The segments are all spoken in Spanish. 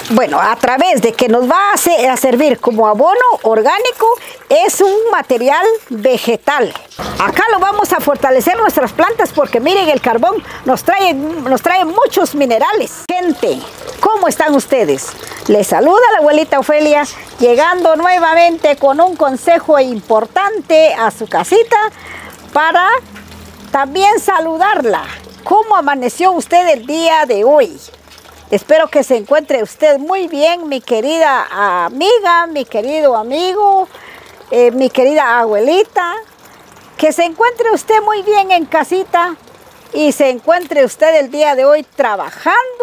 Bueno, a través de que nos va a servir como abono orgánico, es un material vegetal. Acá lo vamos a fortalecer nuestras plantas porque miren, el carbón nos trae muchos minerales. Gente, ¿cómo están ustedes? Les saluda la abuelita Ofelia, llegando nuevamente con un consejo importante a su casita para también saludarla. ¿Cómo amaneció usted el día de hoy? Espero que se encuentre usted muy bien, mi querida amiga, mi querido amigo, mi querida abuelita. Que se encuentre usted muy bien en casita y se encuentre usted el día de hoy trabajando,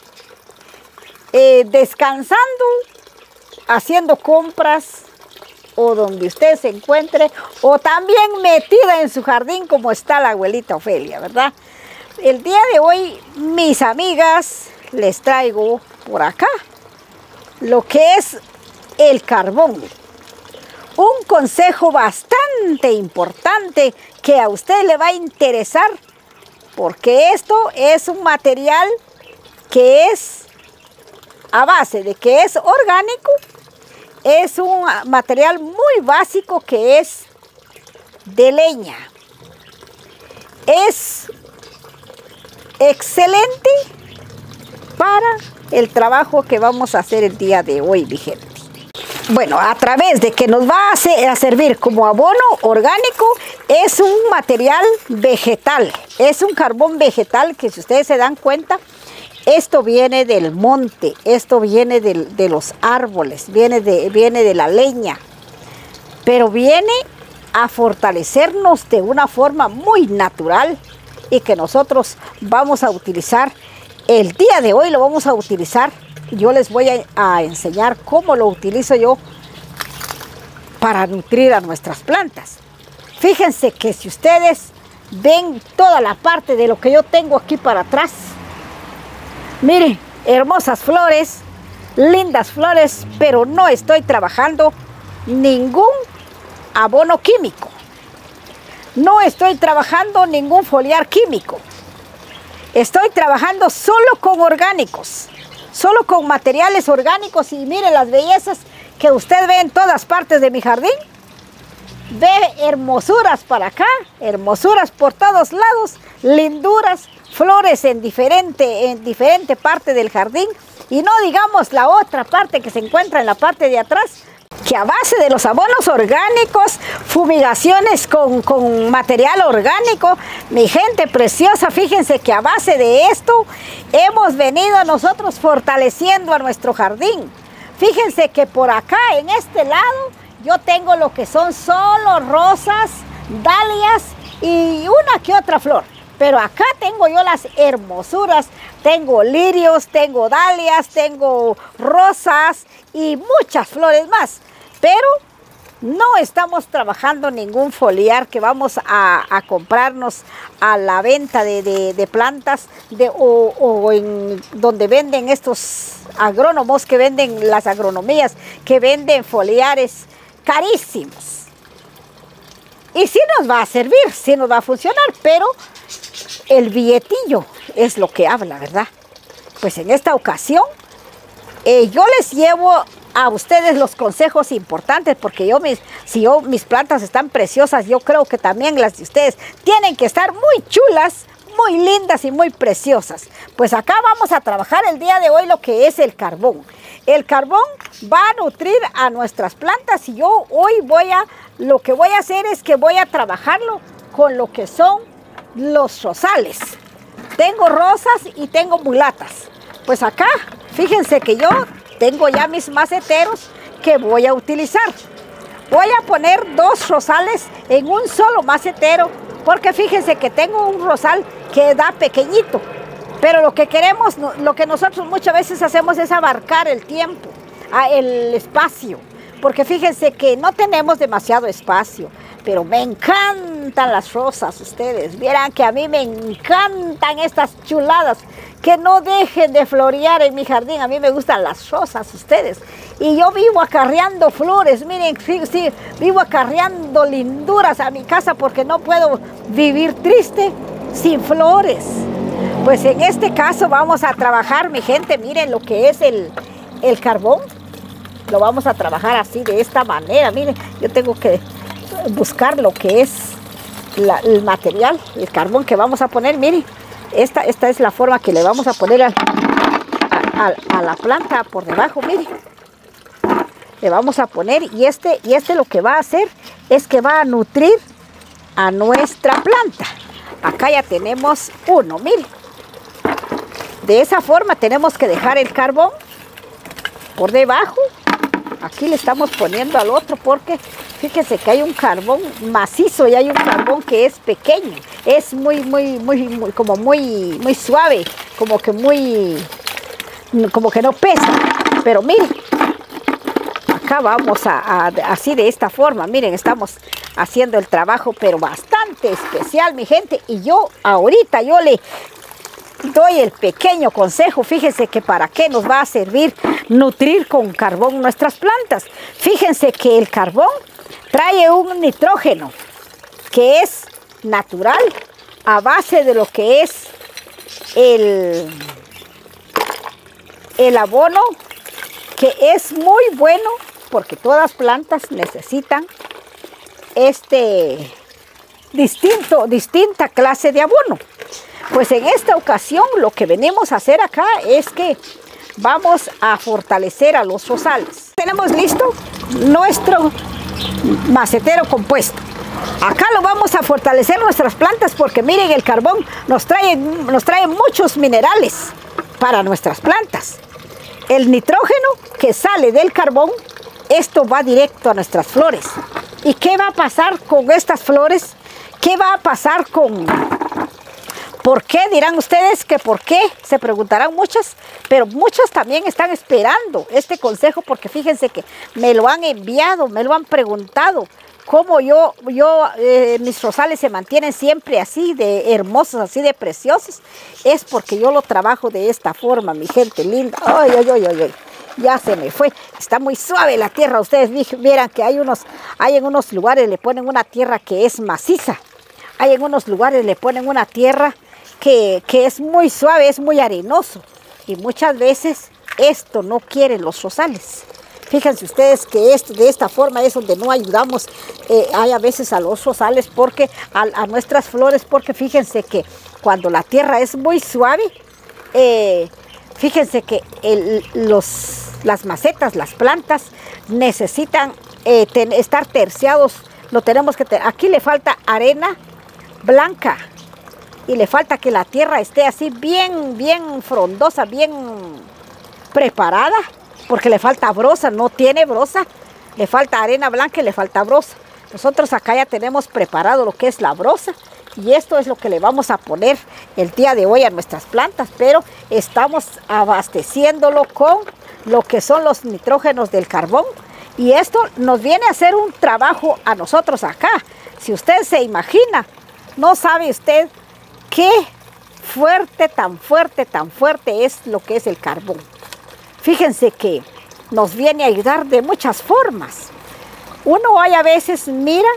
descansando, haciendo compras o donde usted se encuentre, o también metida en su jardín como está la abuelita Ofelia, ¿verdad? El día de hoy, mis amigas, les traigo por acá lo que es el carbón. Un consejo bastante importante que a usted le va a interesar, porque esto es un material que es a base de que es orgánico, es un material muy básico que es de leña. Es excelente para el trabajo que vamos a hacer el día de hoy, mi gente. Bueno, a través de que nos va a servir como abono orgánico, es un material vegetal, es un carbón vegetal que, si ustedes se dan cuenta, esto viene del monte, esto viene de los árboles, viene de la leña, pero viene a fortalecernos de una forma muy natural y que nosotros vamos a utilizar. El día de hoy lo vamos a utilizar. Yo les voy a enseñar cómo lo utilizo yo para nutrir a nuestras plantas. Fíjense que si ustedes ven toda la parte de lo que yo tengo aquí para atrás, miren, hermosas flores, lindas flores, pero no estoy trabajando ningún abono químico. No estoy trabajando ningún foliar químico. Estoy trabajando solo con orgánicos, solo con materiales orgánicos, y mire las bellezas que usted ve en todas partes de mi jardín. Ve hermosuras para acá, hermosuras por todos lados, linduras, flores en diferente parte del jardín, y no digamos la otra parte que se encuentra en la parte de atrás, que a base de los abonos orgánicos, fumigaciones con material orgánico, mi gente preciosa, fíjense que a base de esto hemos venido nosotros fortaleciendo a nuestro jardín. Fíjense que por acá, en este lado, yo tengo lo que son solo rosas, dalias y una que otra flor. Pero acá tengo yo las hermosuras, tengo lirios, tengo dalias, tengo rosas y muchas flores más. Pero no estamos trabajando ningún foliar que vamos a comprarnos a la venta de plantas o en donde venden estos agrónomos que venden las agronomías, que venden foliares carísimos. Y sí nos va a servir, sí nos va a funcionar, pero el billetillo es lo que habla, ¿verdad? Pues en esta ocasión yo les llevo a ustedes los consejos importantes, porque mis plantas están preciosas, yo creo que también las de ustedes tienen que estar muy chulas, muy lindas y muy preciosas. Pues acá vamos a trabajar el día de hoy lo que es el carbón. El carbón va a nutrir a nuestras plantas, y yo hoy lo que voy a hacer es que voy a trabajarlo con lo que son los rosales. Tengo rosas y tengo mulatas. Pues acá, fíjense que yo tengo ya mis maceteros que voy a utilizar. Voy a poner 2 rosales en un solo macetero, porque fíjense que tengo un rosal que da pequeñito. Pero lo que queremos, lo que nosotros muchas veces hacemos es abarcar el tiempo, el espacio. Porque fíjense que no tenemos demasiado espacio. Pero me encantan las rosas, ustedes. Vieran que a mí me encantan estas chuladas. Que no dejen de florear en mi jardín. A mí me gustan las rosas, ustedes. Y yo vivo acarreando flores. Miren, sí, vivo acarreando linduras a mi casa porque no puedo vivir triste sin flores. Pues en este caso vamos a trabajar, mi gente. Miren lo que es el el carbón lo vamos a trabajar así, de esta manera. Miren, yo tengo que buscar lo que es el material, el carbón que vamos a poner. Miren, esta es la forma que le vamos a poner a la planta por debajo. Miren, le vamos a poner, y este lo que va a hacer es que va a nutrir a nuestra planta. Acá ya tenemos uno, miren. De esa forma tenemos que dejar el carbón por debajo. Aquí le estamos poniendo al otro porque fíjense que hay un carbón macizo y hay un carbón que es pequeño. Es muy suave, como que no pesa. Pero miren, acá vamos así de esta forma. Miren, estamos haciendo el trabajo, pero bastante especial, mi gente. Y yo ahorita le doy el pequeño consejo. Fíjense que para qué nos va a servir nutrir con carbón nuestras plantas. Fíjense que el carbón trae un nitrógeno que es natural a base de lo que es el abono, que es muy bueno porque todas las plantas necesitan distinta clase de abono. Pues en esta ocasión lo que venimos a hacer acá es que vamos a fortalecer a los rosales. Tenemos listo nuestro macetero compuesto. Acá lo vamos a fortalecer nuestras plantas porque miren, el carbón nos trae muchos minerales para nuestras plantas. El nitrógeno que sale del carbón, esto va directo a nuestras flores. ¿Y qué va a pasar con estas flores? ¿Qué va a pasar con...? ¿Por qué? Dirán ustedes que por qué, se preguntarán muchas, pero muchas también están esperando este consejo porque fíjense que me lo han enviado, me lo han preguntado, cómo mis rosales se mantienen siempre así de hermosos, así de preciosos. Es porque yo lo trabajo de esta forma, mi gente linda. Ay, ay, ay, ay, ay. Ya se me fue. Está muy suave la tierra. Ustedes vieran que hay en unos lugares le ponen una tierra que es maciza. Hay en unos lugares le ponen una tierra que es muy suave, es muy arenoso. Y muchas veces esto no quieren los rosales. Fíjense ustedes que de esta forma es donde no ayudamos hay a veces a los rosales, porque a nuestras flores, porque fíjense que cuando la tierra es muy suave, fíjense que las macetas, las plantas necesitan estar terciados. Lo tenemos que tener. Aquí le falta arena blanca y le falta que la tierra esté así bien frondosa, bien preparada, porque le falta brosa, no tiene brosa, le falta arena blanca y le falta brosa. Nosotros acá ya tenemos preparado lo que es la brosa y esto es lo que le vamos a poner el día de hoy a nuestras plantas, pero estamos abasteciéndolo con lo que son los nitrógenos del carbón y esto nos viene a hacer un trabajo a nosotros acá. Si usted se imagina, no sabe usted qué tan fuerte es lo que es el carbón. Fíjense que nos viene a ayudar de muchas formas. Uno a veces mira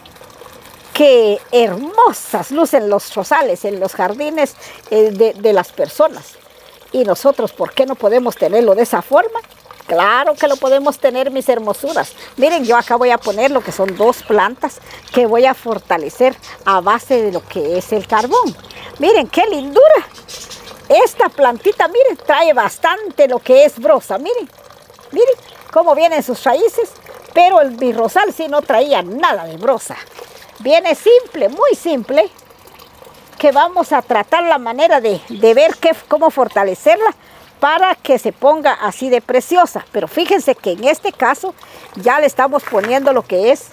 que hermosas lucen los rosales en los jardines de las personas. Y nosotros, ¿por qué no podemos tenerlo de esa forma? Claro que lo podemos tener, mis hermosuras. Miren, yo acá voy a poner lo que son 2 plantas que voy a fortalecer a base de lo que es el carbón. Miren, qué lindura. Esta plantita, miren, trae bastante lo que es brosa. Miren cómo vienen sus raíces, pero mi rosal sí no traía nada de brosa. Viene simple, muy simple, que vamos a tratar la manera de ver cómo fortalecerla para que se ponga así de preciosa. Pero fíjense que en este caso ya le estamos poniendo lo que es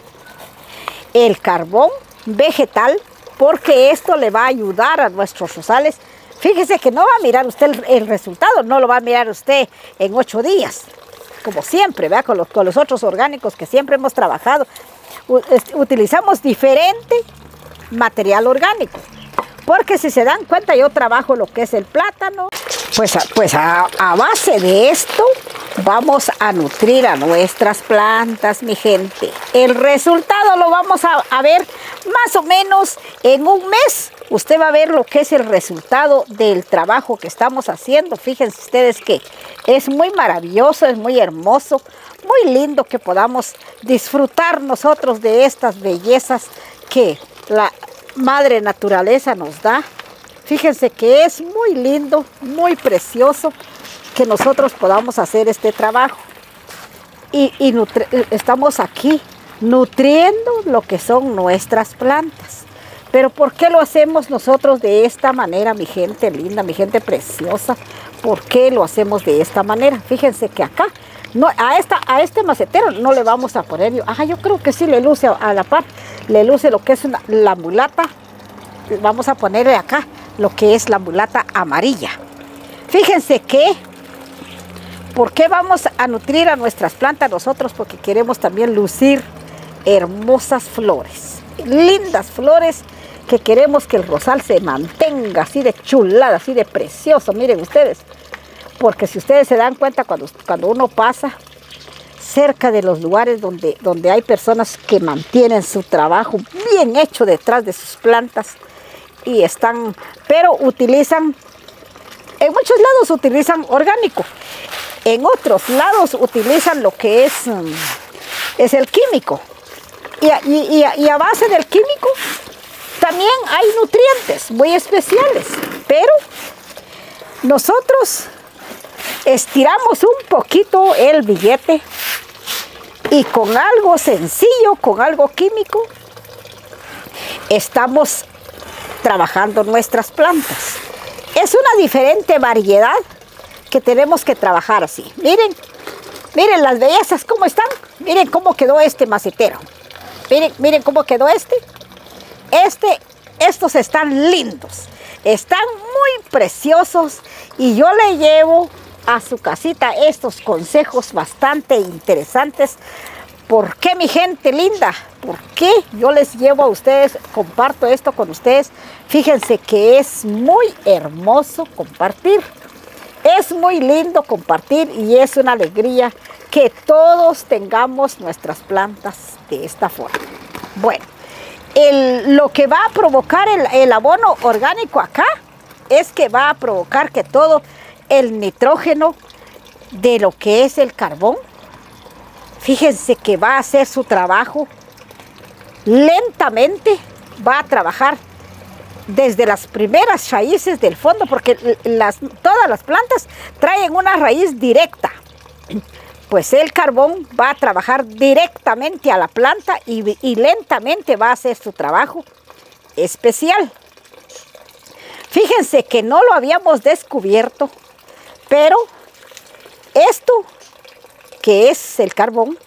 el carbón vegetal, porque esto le va a ayudar a nuestros rosales. Fíjese que no va a mirar usted el resultado, no lo va a mirar usted en 8 días, como siempre, ¿verdad? Con los otros orgánicos que siempre hemos trabajado. Utilizamos diferente material orgánico, porque si se dan cuenta, yo trabajo lo que es el plátano. Pues a base de esto vamos a nutrir a nuestras plantas, mi gente. El resultado lo vamos a ver Más o menos en un mes usted va a ver lo que es el resultado del trabajo que estamos haciendo. Fíjense ustedes que es muy maravilloso, es muy hermoso, muy lindo que podamos disfrutar nosotros de estas bellezas que la madre naturaleza nos da. Fíjense que es muy lindo, muy precioso que nosotros podamos hacer este trabajo. Y estamos aquí nutriendo lo que son nuestras plantas. Pero ¿por qué lo hacemos nosotros de esta manera, mi gente linda, mi gente preciosa? ¿Por qué lo hacemos de esta manera? Fíjense que acá, no, a este macetero no le vamos a poner, yo creo que sí le luce a la par, le luce lo que es la mulata. Vamos a ponerle acá lo que es la mulata amarilla. Fíjense que, ¿por qué vamos a nutrir a nuestras plantas nosotros? Porque queremos también lucir hermosas flores, lindas flores, que queremos que el rosal se mantenga así de chulada, así de precioso. Miren ustedes, porque si ustedes se dan cuenta cuando uno pasa cerca de los lugares donde hay personas que mantienen su trabajo bien hecho detrás de sus plantas y pero utilizan, en muchos lados utilizan orgánico, en otros lados utilizan lo que es el químico. Y a base del químico también hay nutrientes muy especiales, pero nosotros estiramos un poquito el billete y con algo sencillo, con algo químico, estamos trabajando nuestras plantas. Es una diferente variedad que tenemos que trabajar así. Miren, miren las bellezas cómo están, miren cómo quedó este macetero. Miren cómo quedó estos están lindos, están muy preciosos y yo le llevo a su casita estos consejos bastante interesantes. ¿Por qué, mi gente linda? ¿Por qué yo les llevo a ustedes, comparto esto con ustedes? Fíjense que es muy hermoso compartir, es muy lindo compartir y es una alegría que todos tengamos nuestras plantas de esta forma. Bueno, lo que va a provocar el abono orgánico acá es que va a provocar que todo el nitrógeno de lo que es el carbón, fíjense que va a hacer su trabajo lentamente, va a trabajar desde las primeras raíces del fondo, porque todas las plantas traen una raíz directa. Pues el carbón va a trabajar directamente a la planta y lentamente va a hacer su trabajo especial. Fíjense que no lo habíamos descubierto, pero esto que es el carbón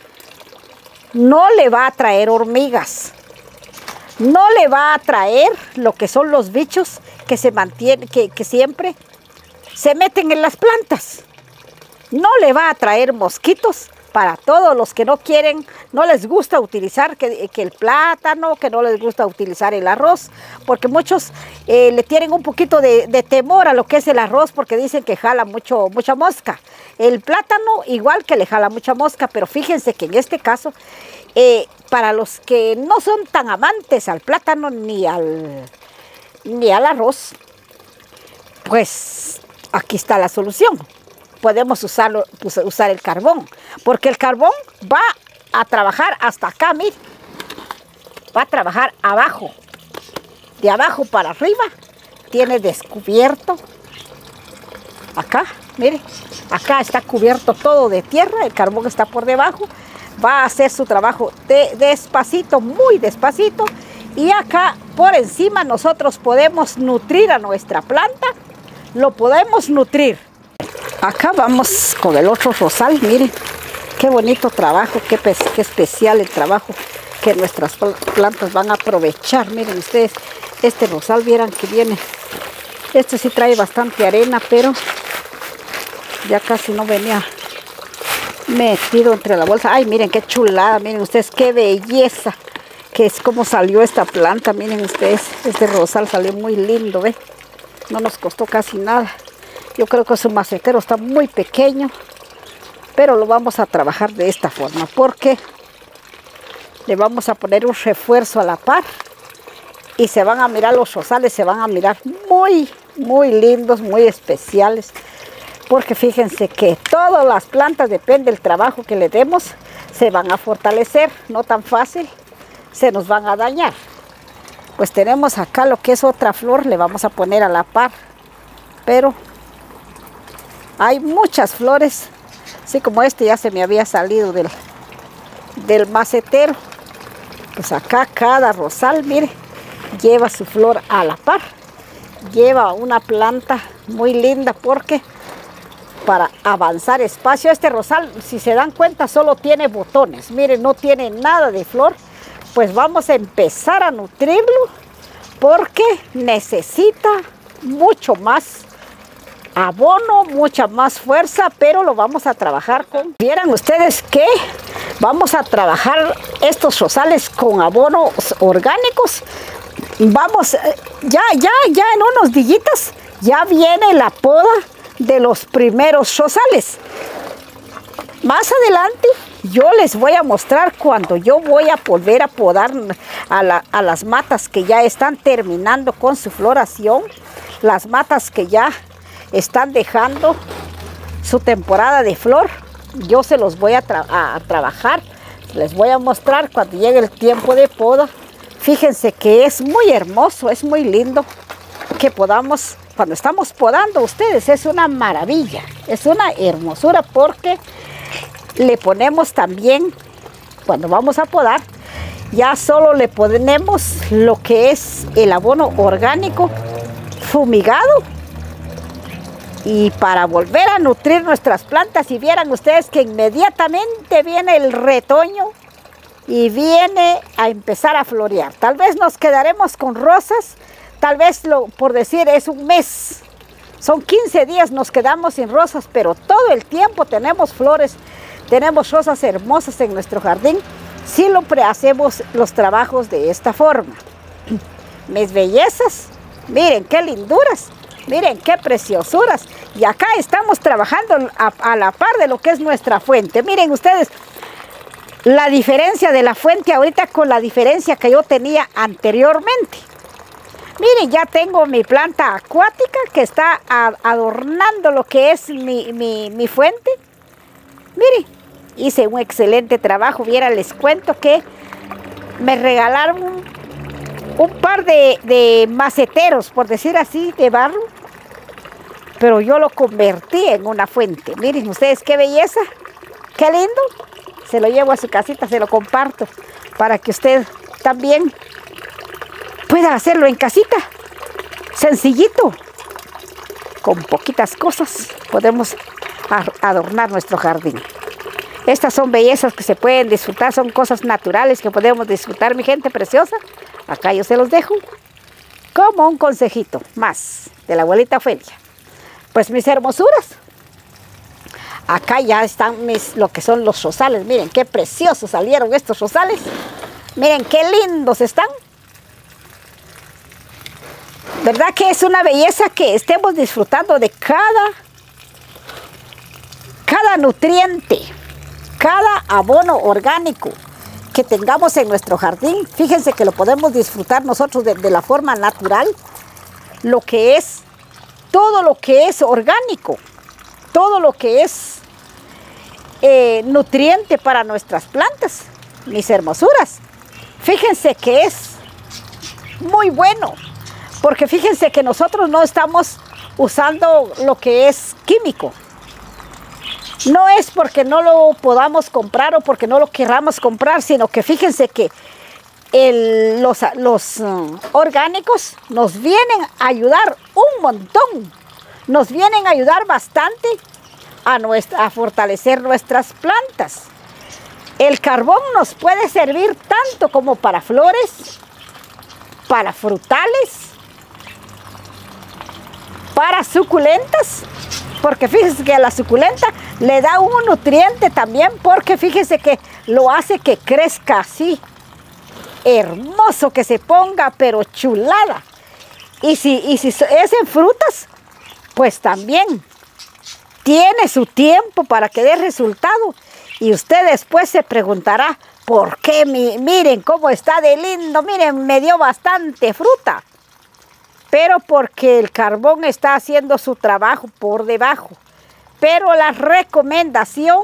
no le va a traer hormigas, no le va a traer lo que son los bichos que se mantienen, que siempre se meten en las plantas. No le va a traer mosquitos para todos los que no quieren, no les gusta utilizar que el plátano, que no les gusta utilizar el arroz, porque muchos le tienen un poquito de temor a lo que es el arroz porque dicen que jala mucha mosca. El plátano igual que le jala mucha mosca, pero fíjense que en este caso, para los que no son tan amantes al plátano ni al arroz, pues aquí está la solución. Podemos usar el carbón, porque el carbón va a trabajar hasta acá, miren, va a trabajar abajo, de abajo para arriba, tiene descubierto, acá, miren, acá está cubierto todo de tierra, el carbón está por debajo, va a hacer su trabajo despacito, muy despacito, y acá por encima nosotros podemos nutrir a nuestra planta, lo podemos nutrir. Acá vamos con el otro rosal, miren, qué bonito trabajo, qué especial el trabajo que nuestras plantas van a aprovechar. Miren ustedes, este rosal, vieran que viene, este sí trae bastante arena, pero ya casi no venía metido entre la bolsa. Ay, miren qué chulada, miren ustedes, qué belleza, que es como salió esta planta. Miren ustedes, este rosal salió muy lindo, ¿ve? No nos costó casi nada. Yo creo que su macetero está muy pequeño, pero lo vamos a trabajar de esta forma, porque le vamos a poner un refuerzo a la par y se van a mirar los rosales, se van a mirar muy, muy lindos, muy especiales, porque fíjense que todas las plantas, depende del trabajo que le demos, se van a fortalecer, no tan fácil, se nos van a dañar. Pues tenemos acá lo que es otra flor, le vamos a poner a la par, pero hay muchas flores, así como este ya se me había salido del macetero. Pues acá cada rosal, mire, lleva su flor a la par, lleva una planta muy linda porque para avanzar espacio, este rosal, si se dan cuenta, solo tiene botones, miren, no tiene nada de flor. Pues vamos a empezar a nutrirlo porque necesita mucho más abono, mucha más fuerza, pero lo vamos a trabajar con... Vieran ustedes que vamos a trabajar estos rosales con abonos orgánicos. Vamos, ya en unos días ya viene la poda de los primeros rosales. Más adelante yo les voy a mostrar cuando yo voy a volver a podar a las matas que ya están terminando con su floración, las matas que ya están dejando su temporada de flor. Yo se los voy a trabajar, les voy a mostrar cuando llegue el tiempo de poda. Fíjense que es muy hermoso, es muy lindo que podamos, cuando estamos podando ustedes, es una maravilla, es una hermosura porque le ponemos también, cuando vamos a podar, ya solo le ponemos lo que es el abono orgánico fumigado y para volver a nutrir nuestras plantas. Y vieran ustedes que inmediatamente viene el retoño y viene a empezar a florear. Tal vez nos quedaremos con rosas, tal vez por decir es un mes, son 15 días nos quedamos sin rosas, pero todo el tiempo tenemos flores, tenemos rosas hermosas en nuestro jardín, si lo hacemos los trabajos de esta forma. Mis bellezas, miren qué linduras, miren qué preciosuras. Y acá estamos trabajando a la par de lo que es nuestra fuente. Miren ustedes la diferencia de la fuente ahorita con la diferencia que yo tenía anteriormente. Miren, ya tengo mi planta acuática que está adornando lo que es mi fuente. Miren, hice un excelente trabajo. Vieran, les cuento que me regalaron un par de maceteros, por decir así, de barro. Pero yo lo convertí en una fuente. Miren ustedes qué belleza, qué lindo. Se lo llevo a su casita, se lo comparto para que usted también pueda hacerlo en casita, sencillito, con poquitas cosas podemos adornar nuestro jardín. Estas son bellezas que se pueden disfrutar, son cosas naturales que podemos disfrutar, mi gente preciosa. Acá yo se los dejo como un consejito más de la abuelita Ofelia. Pues mis hermosuras, acá ya están lo que son los rosales. Miren qué preciosos salieron estos rosales, miren qué lindos están. ¿Verdad que es una belleza que estemos disfrutando de cada nutriente, cada abono orgánico que tengamos en nuestro jardín? Fíjense que lo podemos disfrutar nosotros de la forma natural, lo que es, todo lo que es orgánico, todo lo que es nutriente para nuestras plantas, mis hermosuras. Fíjense que es muy bueno. Porque fíjense que nosotros no estamos usando lo que es químico. No es porque no lo podamos comprar o porque no lo queramos comprar, sino que fíjense que los orgánicos nos vienen a ayudar un montón. Nos vienen a ayudar bastante a fortalecer nuestras plantas. El carbón nos puede servir tanto como para flores, para frutales, para suculentas, porque fíjense que a la suculenta le da un nutriente también, porque fíjense que lo hace que crezca así, hermoso, que se ponga pero chulada. Y si es en frutas, pues también tiene su tiempo para que dé resultado. Y usted después se preguntará, ¿por qué? Miren cómo está de lindo, miren, me dio bastante fruta. Pero porque el carbón está haciendo su trabajo por debajo. Pero la recomendación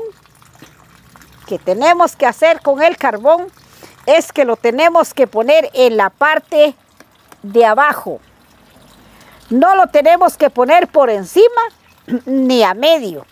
que tenemos que hacer con el carbón es que lo tenemos que poner en la parte de abajo. No lo tenemos que poner por encima ni a medio.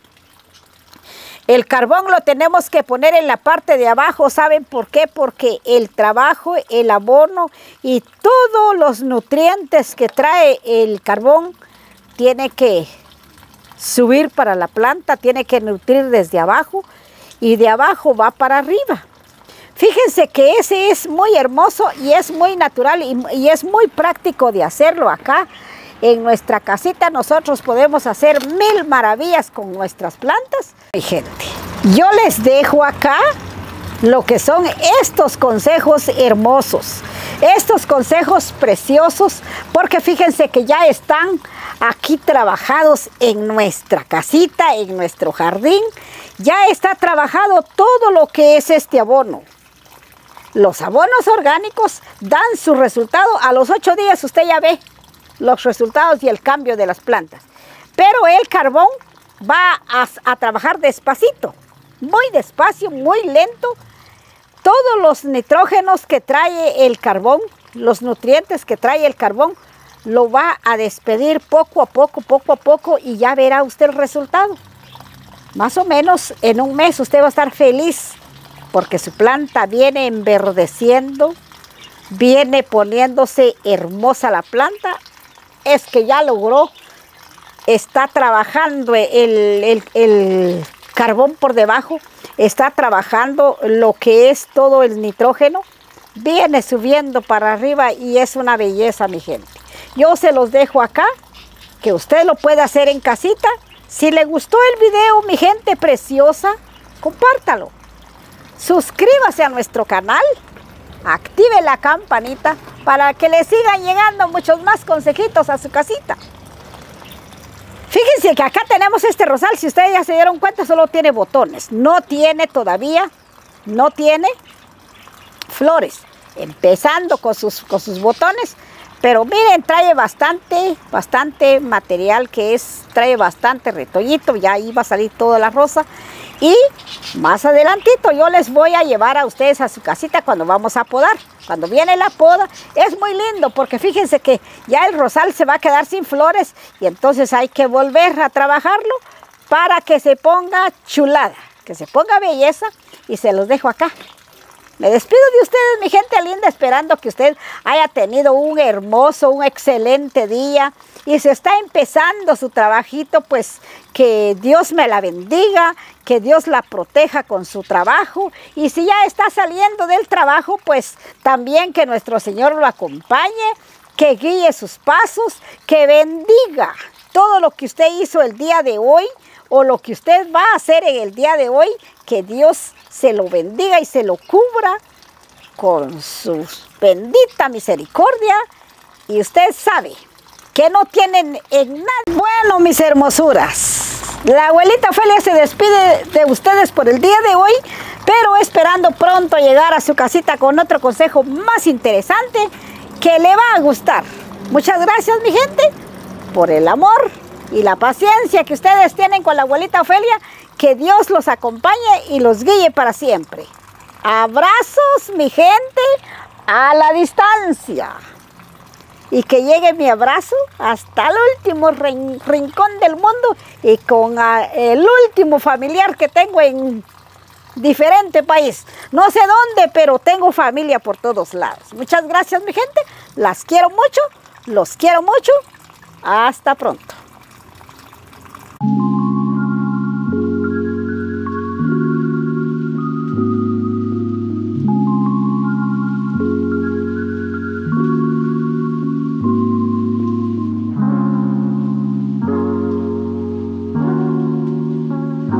El carbón lo tenemos que poner en la parte de abajo. ¿Saben por qué? Porque el trabajo, el abono y todos los nutrientes que trae el carbón tiene que subir para la planta, tiene que nutrir desde abajo y de abajo va para arriba. Fíjense que ese es muy hermoso y es muy natural y es muy práctico de hacerlo acá. En nuestra casita nosotros podemos hacer 1000 maravillas con nuestras plantas. Mi gente, yo les dejo acá lo que son estos consejos hermosos, estos consejos preciosos, porque fíjense que ya están aquí trabajados en nuestra casita, en nuestro jardín. Ya está trabajado todo lo que es este abono. Los abonos orgánicos dan su resultado a los 8 días, usted ya ve los resultados y el cambio de las plantas. Pero el carbón va a trabajar despacito, muy despacio, muy lento. Todos los nitrógenos que trae el carbón, los nutrientes que trae el carbón, lo va a despedir poco a poco y ya verá usted el resultado. Más o menos en un mes usted va a estar feliz porque su planta viene enverdeciendo, viene poniéndose hermosa la planta. Es que ya logró, está trabajando el carbón por debajo, está trabajando lo que es todo el nitrógeno, viene subiendo para arriba y es una belleza, mi gente. Yo se los dejo acá, que usted lo puede hacer en casita. Si le gustó el video, mi gente preciosa, compártalo. Suscríbase a nuestro canal, active la campanita para que le sigan llegando muchos más consejitos a su casita. Fíjense que acá tenemos este rosal, si ustedes ya se dieron cuenta, solo tiene botones. No tiene todavía, no tiene flores. Empezando con sus botones, pero miren, trae bastante material trae bastante retoñito, ya ahí va a salir toda la rosa. Y más adelantito yo les voy a llevar a ustedes a su casita cuando vamos a podar. Cuando viene la poda es muy lindo porque fíjense que ya el rosal se va a quedar sin flores y entonces hay que volver a trabajarlo para que se ponga chulada, que se ponga belleza, y se los dejo acá. Me despido de ustedes, mi gente linda, esperando que usted haya tenido un hermoso, un excelente día y se está empezando su trabajito, pues que Dios me la bendiga, que Dios la proteja con su trabajo, y si ya está saliendo del trabajo, pues también que nuestro Señor lo acompañe, que guíe sus pasos, que bendiga todo lo que usted hizo el día de hoy o lo que usted va a hacer en el día de hoy, que Dios se lo bendiga y se lo cubra con su bendita misericordia. Y usted sabe que no tienen en nada. Bueno, mis hermosuras, la abuelita Ofelia se despide de ustedes por el día de hoy, pero esperando pronto llegar a su casita con otro consejo más interesante que le va a gustar. Muchas gracias, mi gente, por el amor y la paciencia que ustedes tienen con la abuelita Ofelia. Que Dios los acompañe y los guíe para siempre. Abrazos, mi gente, a la distancia. Y que llegue mi abrazo hasta el último rincón del mundo y con el último familiar que tengo en diferente país. No sé dónde, pero tengo familia por todos lados. Muchas gracias, mi gente. Las quiero mucho, los quiero mucho. Hasta pronto.